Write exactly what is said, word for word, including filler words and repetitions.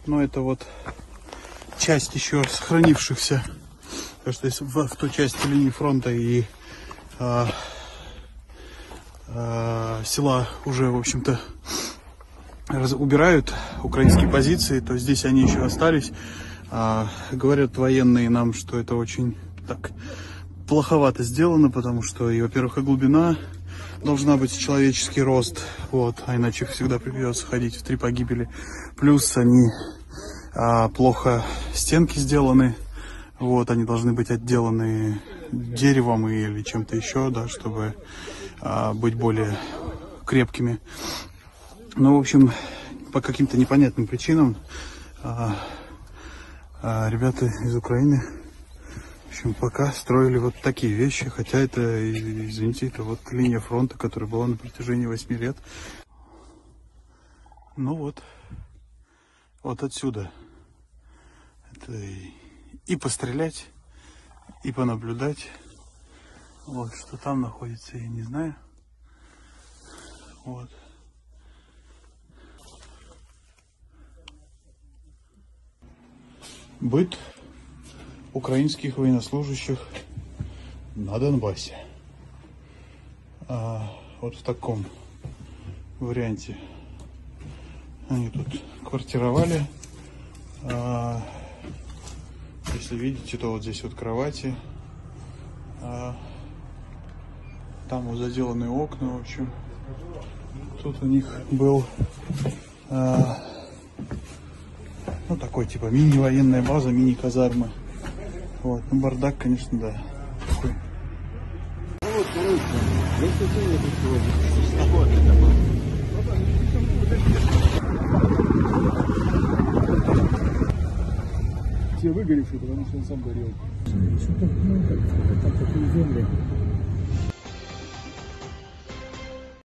Но это вот часть еще сохранившихся, потому что если в, в той части линии фронта и а, а, села уже, в общем-то, раз, убирают украинские позиции, то здесь они еще остались. А, говорят военные нам, что это очень так плоховато сделано, потому что, и, во-первых, и глубина должна быть, человеческий рост, вот, а иначе всегда придется ходить в три погибели. Плюс они а, плохо стенки сделаны, вот, они должны быть отделаны деревом или чем-то еще, да, чтобы а, быть более крепкими. Ну, в общем, по каким-то непонятным причинам а, а ребята из Украины, в общем, пока строили вот такие вещи, хотя это, извините, это вот линия фронта, которая была на протяжении восьми лет. Ну вот, вот отсюда это и, и пострелять, и понаблюдать. Вот, что там находится, я не знаю. Вот. Быт украинских военнослужащих на Донбассе. А, вот в таком варианте они тут квартировали. А, если видите, то вот здесь вот кровати. А, там вот заделанные окна, в общем. Тут у них был а, ну, такой, типа, мини-военная база, мини-казармы. Вот, ну, бардак, конечно, да. Такой. Все выгоревшие, потому что он сам горел. Что-то, ну, как-то, там такие земли.